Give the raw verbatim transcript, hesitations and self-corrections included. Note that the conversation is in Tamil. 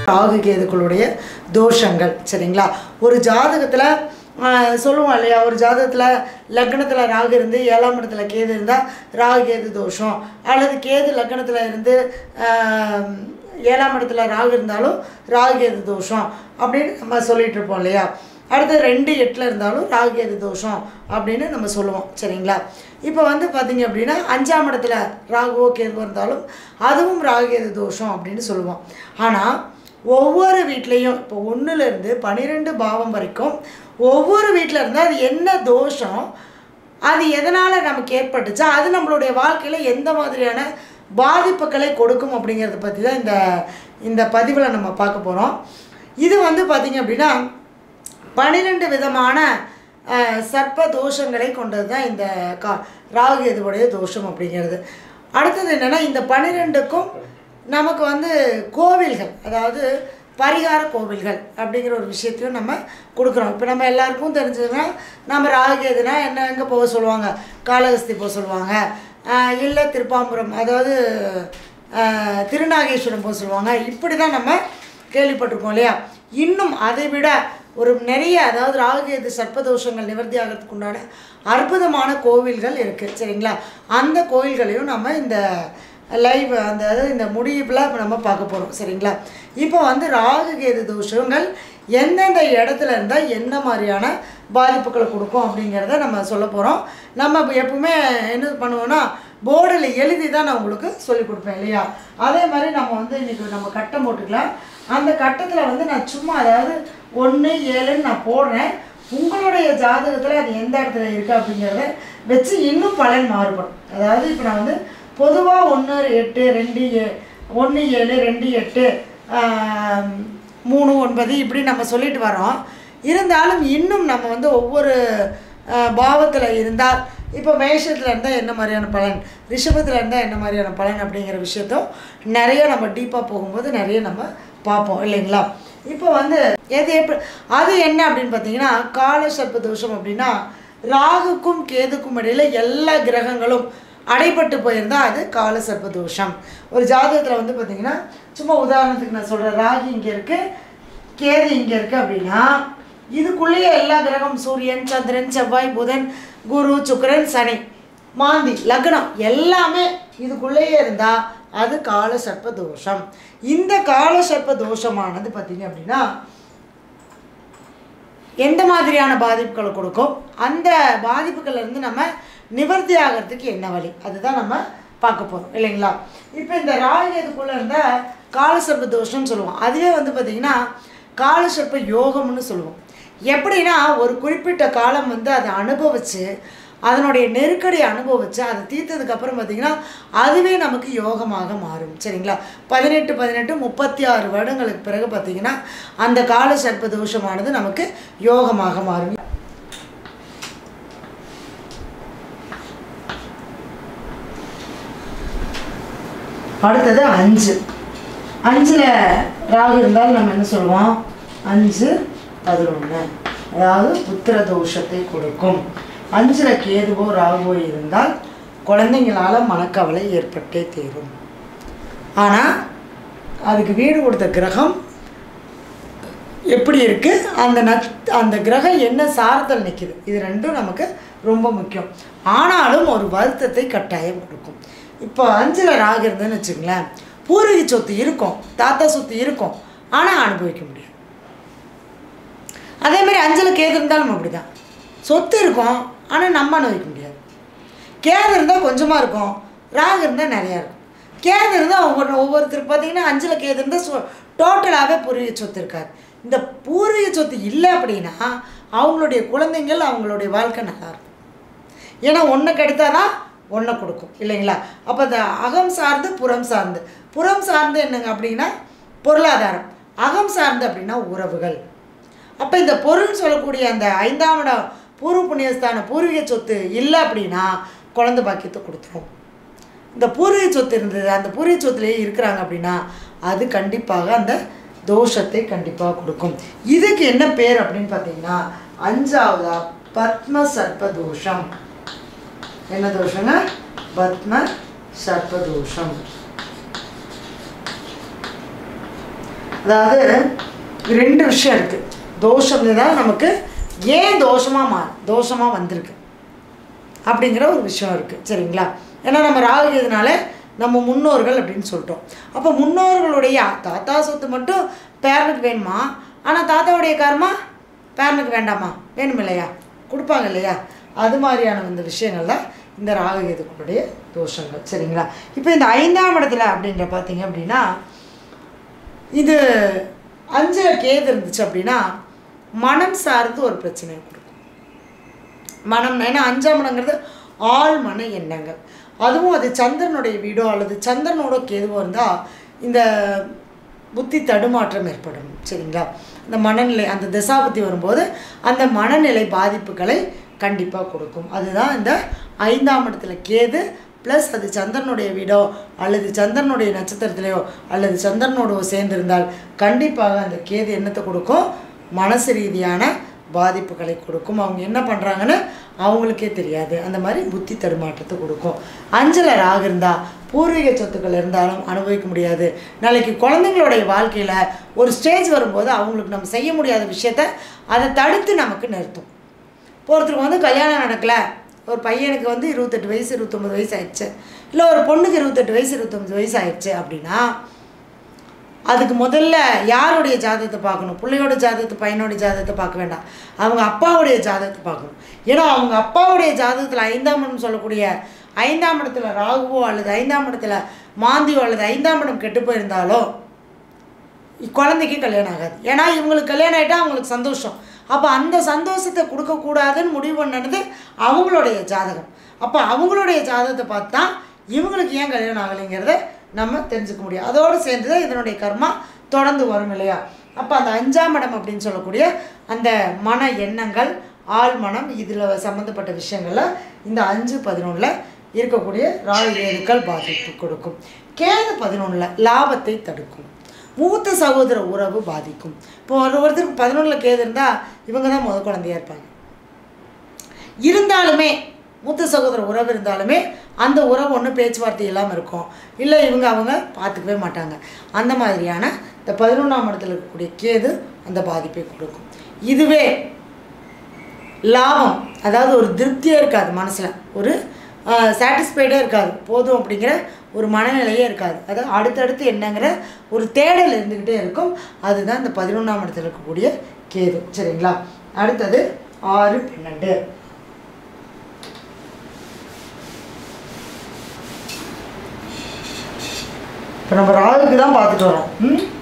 ராகு கேதுக்களுடைய தோஷங்கள் சரிங்களா. ஒரு ஜாதகத்தில் சொல்லுவோம் இல்லையா, ஒரு ஜாதகத்தில் லக்னத்தில் ராகு இருந்து ஏழாம் இடத்துல கேது இருந்தால் ராகு கேது தோஷம், அல்லது கேது லக்னத்தில் இருந்து ஏழாம் இடத்துல ராகு இருந்தாலும் ராகு கேது தோஷம் அப்படின்னு நம்ம சொல்லிகிட்டு இருப்போம் இல்லையா. அடுத்து ரெண்டு எட்டில் இருந்தாலும் ராகு கேது தோஷம் அப்படின்னு நம்ம சொல்லுவோம் சரிங்களா. இப்போ வந்து பார்த்திங்க அப்படின்னா அஞ்சாம் இடத்துல ராகுவோ கேதுவோ இருந்தாலும் அதுவும் ராகு கேது தோஷம் அப்படின்னு சொல்லுவோம். ஆனால் ஒவ்வொரு வீட்லேயும் இப்போ ஒன்றுலேருந்து பன்னிரெண்டு பாவம் வரைக்கும் ஒவ்வொரு வீட்டில் இருந்தால் அது என்ன தோஷம், அது எதனால் நமக்கு ஏற்பட்டுச்சா, அது நம்மளுடைய வாழ்க்கையில் எந்த மாதிரியான பாதிப்புகளை கொடுக்கும் அப்படிங்கிறத பற்றி தான் இந்த இந்த பதிவில் நம்ம பார்க்க போகிறோம். இது வந்து பார்த்திங்க அப்படின்னா பன்னிரெண்டு விதமான சர்ப்ப தோஷங்களை கொண்டது தான் இந்த கா ராகு கேதுவுடைய தோஷம் அப்படிங்கிறது. அடுத்தது என்னென்னா இந்த பன்னிரெண்டுக்கும் நமக்கு வந்து கோவில்கள், அதாவது பரிகார கோவில்கள் அப்படிங்கிற ஒரு விஷயத்தையும் நம்ம கொடுக்குறோம். இப்போ நம்ம எல்லாருக்கும் தெரிஞ்சதுன்னா நம்ம ராகு கேதுனா என்ன எங்கே போக சொல்லுவாங்க, காளஹஸ்தி போக சொல்லுவாங்க, இல்லை திருப்பாம்புரம் அதாவது திருநாகேஸ்வரம் போக சொல்லுவாங்க. இப்படி தான் நம்ம கேள்விப்பட்டிருக்கோம் இல்லையா. இன்னும் அதை விட ஒரு நிறைய அதாவது ராகு கேது சர்ப்பதோஷங்கள் நிவர்த்தி ஆகிறதுக்கு உண்டான அற்புதமான கோவில்கள் இருக்குது சரிங்களா. அந்த கோவில்களையும் நம்ம இந்த லைவ் அந்த அதாவது இந்த முடிவில் இப்போ நம்ம பார்க்க போகிறோம் சரிங்களா. இப்போ வந்து ராகு கேது தோஷங்கள் எந்தெந்த இடத்துல இருந்தால் என்ன மாதிரியான பாதிப்புகளை கொடுக்கும் அப்படிங்கிறத நம்ம சொல்ல போகிறோம். நம்ம எப்பவுமே என்ன பண்ணுவோன்னா போர்டில் எழுதி தான் நான் உங்களுக்கு சொல்லிக் கொடுப்பேன் இல்லையா. அதே மாதிரி நம்ம வந்து இன்றைக்கி நம்ம கட்டம் போட்டுக்கலாம். அந்த கட்டத்தில் வந்து நான் சும்மா அதாவது ஒன்று ஏழுன்னு நான் போடுறேன். உங்களுடைய ஜாதகத்தில் அது எந்த இடத்துல இருக்குது அப்படிங்கிறத வச்சு இன்னும் பலன் மாறுபடும். அதாவது இப்போ நான் வந்து பொதுவாக ஒன்று எட்டு ரெண்டு ஏ ஒன்று ஏழு ரெண்டு எட்டு மூணு ஒன்பது இப்படி நம்ம சொல்லிட்டு வரோம். இருந்தாலும் இன்னும் நம்ம வந்து ஒவ்வொரு பாவத்தில் இருந்தால் இப்போ மேஷத்தில் இருந்தால் என்ன மாதிரியான பலன், ரிஷபத்தில் இருந்தால் என்ன மாதிரியான பலன் அப்படிங்கிற விஷயத்தும் நிறைய நம்ம டீப்பாக போகும்போது நிறைய நம்ம பார்ப்போம் இல்லைங்களா. இப்போ வந்து எது எப்படி அது என்ன அப்படின்னு பார்த்தீங்கன்னா கால சர்ப்ப தோஷம் அப்படின்னா ராகுக்கும் கேதுக்கும் இடையில் எல்லா கிரகங்களும் அடைபட்டு போயிருந்தால் அது கால சர்ப்ப தோஷம். ஒரு ஜாதகத்தில் வந்து பார்த்திங்கன்னா சும்மா உதாரணத்துக்கு நான் சொல்கிறேன், ராகு இங்கே இருக்குது கேது இங்கே இருக்குது அப்படின்னா இதுக்குள்ளேயே எல்லா கிரகம் சூரியன் சந்திரன் செவ்வாய் புதன் குரு சுக்கிரன் சனி மாந்தி லக்னம் எல்லாமே இதுக்குள்ளேயே இருந்தால் அது கால சர்ப்ப தோஷம். இந்த கால சர்ப்ப தோஷமானது பார்த்திங்க அப்படின்னா எந்த மாதிரியான பாதிப்புகளை கொடுக்கும், அந்த பாதிப்புகள்லேருந்து நம்ம நிவர்த்தி ஆகிறதுக்கு என்ன வழி, அதுதான் நம்ம பார்க்க போகிறோம் இல்லைங்களா. இப்போ இந்த ராகு கேதுக்குள்ளே இருந்தால் காலசர்ப்ப தோஷம்னு சொல்லுவோம். அதுவே வந்து பார்த்திங்கன்னா காலசர்ப்ப யோகம்னு சொல்லுவோம். எப்படின்னா ஒரு குறிப்பிட்ட காலம் வந்து அதை அனுபவித்து அதனுடைய நெருக்கடி அனுபவித்து அதை தீர்த்ததுக்கப்புறம் பார்த்திங்கன்னா அதுவே நமக்கு யோகமாக மாறும் சரிங்களா. பதினெட்டு பதினெட்டு முப்பத்தி ஆறு வருடங்களுக்கு பிறகு பார்த்திங்கன்னா அந்த கால சர்ப்ப தோஷமானது நமக்கு யோகமாக மாறும். அடுத்தது அஞ்சு அஞ்சில் ராகு இருந்தால் நம்ம என்ன சொல்லுவோம், அஞ்சு பதினொன்று அதாவது புத்திர தோஷத்தை கொடுக்கும். அஞ்சில் கேதுவோ ராகுவோ இருந்தால் குழந்தைங்களால் மனக்கவலை ஏற்பட்டே தீரும். ஆனால் அதுக்கு வீடு கொடுத்த கிரகம் எப்படி இருக்குது, அந்த நட் அந்த கிரகம் என்ன சாரத்தில் நிற்கிது, இது ரெண்டும் நமக்கு ரொம்ப முக்கியம். ஆனாலும் ஒரு வருத்தத்தை கட்டாயம் கொடுக்கும். இப்போ அஞ்சில் ராகு இருந்ததுன்னு வச்சுங்களேன், பூர்வீக சொத்து இருக்கும், தாத்தா சொத்து இருக்கும், ஆனால் அனுபவிக்க முடியாது. அதேமாதிரி அஞ்சில் கேது இருந்தாலும் அப்படி தான், சொத்து இருக்கும் ஆனால் நம்ம அனுபவிக்க முடியாது. கேது இருந்தால் கொஞ்சமாக இருக்கும், ராகு இருந்தால் நிறையா இருக்கும். கேது இருந்தால் ஒவ்வொரு ஒவ்வொருத்தருக்கு பார்த்திங்கன்னா அஞ்சில் கேது இருந்தால் சொ டோட்டலாகவே பூர்வீக சொத்து இருக்காது. இந்த பூர்வீக சொத்து இல்லை அப்படின்னா அவங்களுடைய குழந்தைங்கள் அவங்களுடைய வாழ்க்கை நல்லாயிருக்கும். ஏன்னா ஒன்று கெடுத்தால் தான் ஒன்றை கொடுக்கும் இல்லைங்களா. அப்போ இந்த அகம் சார்ந்து புறம் சார்ந்து, புறம் சார்ந்து என்னங்க அப்படின்னா பொருளாதாரம், அகம் சார்ந்து அப்படின்னா உறவுகள். அப்போ இந்த பொருள்னு சொல்லக்கூடிய அந்த ஐந்தாம் இடம் பூர்வ புண்ணியஸ்தான பூர்வீக சொத்து இல்லை அப்படின்னா குழந்தை பாக்கியத்தை கொடுத்துரும். இந்த பூர்வீக சொத்து இருந்தது, அந்த பூர்வீக சொத்துலேயே இருக்கிறாங்க அப்படின்னா அது கண்டிப்பாக அந்த தோஷத்தை கண்டிப்பாக கொடுக்கும். இதுக்கு என்ன பேர் அப்படின்னு பார்த்தீங்கன்னா அஞ்சாவதா பத்ம சர்ப்ப தோஷம். என்ன தோஷங்க, பத்ம சர்ப்ப தோஷம். அதாவது ரெண்டு விஷயம் இருக்குது. தோஷம் தான் நமக்கு ஏன் தோஷமாக மா தோஷமாக வந்திருக்கு அப்படிங்கிற ஒரு விஷயம் இருக்குது. சரிங்களா? ஏன்னா நம்ம ராகு கேதுனால நம்ம முன்னோர்கள் அப்படின்னு சொல்லிட்டோம். அப்போ முன்னோர்களுடைய தாத்தா சொத்து மட்டும் பேரனுக்கு வேணுமா, ஆனால் தாத்தாவுடைய கர்மா பேரனுக்கு வேண்டாமா? வேணும் இல்லையா? கொடுப்பாங்க இல்லையா? அது மாதிரியான இந்த விஷயங்கள் தான் இந்த ராகு கேதுக்களுடைய தோஷங்கள். சரிங்களா? இப்போ இந்த ஐந்தாம் இடத்துல அப்படின்ற பார்த்தீங்க அப்படின்னா இது அஞ்சில் கேது இருந்துச்சு அப்படின்னா மனம் சார்ந்து ஒரு பிரச்சனையை கொடுக்கும். மனம் ஏன்னா அஞ்சாம் இடங்கிறது ஆள் மன எண்ணங்கள். அதுவும் அது சந்திரனுடைய வீடோ அல்லது சந்திரனோட கேதுவோ இருந்தால் இந்த புத்தி தடுமாற்றம் ஏற்படும். சரிங்களா? அந்த மனநிலை அந்த திசாபுத்தி வரும்போது அந்த மனநிலை பாதிப்புகளை கண்டிப்பாக கொடுக்கும். அதுதான் இந்த ஐந்தாம் இடத்துல கேது ப்ளஸ் அது சந்திரனுடைய வீடோ அல்லது சந்திரனுடைய நட்சத்திரத்திலையோ அல்லது சந்திரனோடோ சேர்ந்திருந்தால் கண்டிப்பாக அந்த கேது என்னத்தை கொடுக்கும்? மனசு ரீதியான பாதிப்புகளை கொடுக்கும். அவங்க என்ன பண்ணுறாங்கன்னு அவங்களுக்கே தெரியாது. அந்த மாதிரி புத்தி தடுமாற்றத்தை கொடுக்கும். அஞ்சில் ராகு இருந்தால் பூர்வீக சொத்துக்கள் இருந்தாலும் அனுபவிக்க முடியாது. நாளைக்கு குழந்தைங்களுடைய வாழ்க்கையில் ஒரு ஸ்டேஜ் வரும்போது அவங்களுக்கு நம்ம செய்ய முடியாத விஷயத்த அதை தடுத்து நமக்கு நிறுத்தும். ஒருத்தருக்கு வந்து கல்யாணம் நடக்கலை, ஒரு பையனுக்கு வந்து இருபத்தெட்டு வயசு இருபத்தொம்பது வயசு ஆயிடுச்சு, இல்லை ஒரு பொண்ணுக்கு இருபத்தெட்டு வயசு இருபத்தொம்பது வயசு ஆயிடுச்சு அப்படின்னா அதுக்கு முதல்ல யாருடைய ஜாதகத்தை பார்க்கணும்? பிள்ளையோட ஜாதகத்தை பையனோட ஜாதகத்தை பார்க்க வேண்டாம், அவங்க அப்பாவுடைய ஜாதகத்தை பார்க்கணும். ஏன்னா அவங்க அப்பாவுடைய ஜாதகத்தில் ஐந்தாம் இடம் சொல்லக்கூடிய ஐந்தாம் இடத்துல ராகுவோ அல்லது ஐந்தாம் இடத்துல மாந்தியோ அல்லது ஐந்தாம் இடம் கெட்டு போயிருந்தாலோ குழந்தைக்கு கல்யாணம் ஆகாது. ஏன்னா இவங்களுக்கு கல்யாணம் ஆகிட்டால் அவங்களுக்கு சந்தோஷம். அப்போ அந்த சந்தோஷத்தை கொடுக்கக்கூடாதுன்னு முடிவு பண்ணது அவங்களுடைய ஜாதகம். அப்போ அவங்களுடைய ஜாதகத்தை பார்த்து தான் இவங்களுக்கு ஏன் கல்யாணம் ஆகலைங்கிறத நம்ம தெரிஞ்சுக்க முடியும். அதோடு சேர்ந்து தான் இதனுடைய கர்மா தொடர்ந்து வரும் இல்லையா? அப்போ அந்த அஞ்சாம் இடம் அப்படின்னு சொல்லக்கூடிய அந்த மன எண்ணங்கள் ஆள் மனம் இதில் சம்மந்தப்பட்ட விஷயங்களில் இந்த அஞ்சு பதினொன்றில் இருக்கக்கூடிய ராகு கேதுக்கள் பாதிப்பு கொடுக்கும். கேது பதினொன்றில் லாபத்தை தடுக்கும். மூத்த சகோதர உறவு பாதிக்கும். இப்போ ஒரு ஒருத்தருக்கு பதினொன்றில் கேது இருந்தால் இவங்க தான் முத குழந்தையாக இருப்பாங்க. இருந்தாலுமே மூத்த சகோதர உறவு இருந்தாலுமே அந்த உறவு ஒன்றும் பேச்சுவார்த்தை இல்லாமல் இருக்கும். இல்லை இவங்க அவங்க பார்த்துக்கவே மாட்டாங்க. அந்த மாதிரியான இந்த பதினொன்றாம் இடத்துல இருக்கக்கூடிய கேது அந்த பாதிப்பை கொடுக்கும். இதுவே லாபம், அதாவது ஒரு திருப்தியே இருக்காது, மனசில் ஒரு சாட்டிஸ்ஃபைடே இருக்காது, போதும் அப்படிங்கிற ஒரு மனநிலையே இருக்காது. அதாவது அடுத்தடுத்து என்னங்கிற ஒரு தேடல் இருந்துக்கிட்டே இருக்கும். அதுதான் இந்த பதினொன்றாம் இடத்துல இருக்கக்கூடிய கேது. சரிங்களா? அடுத்தது ஆறு பன்னெண்டு. இப்போ நம்ம ராகுக்கு தான் பார்த்துட்டு வரோம். ம்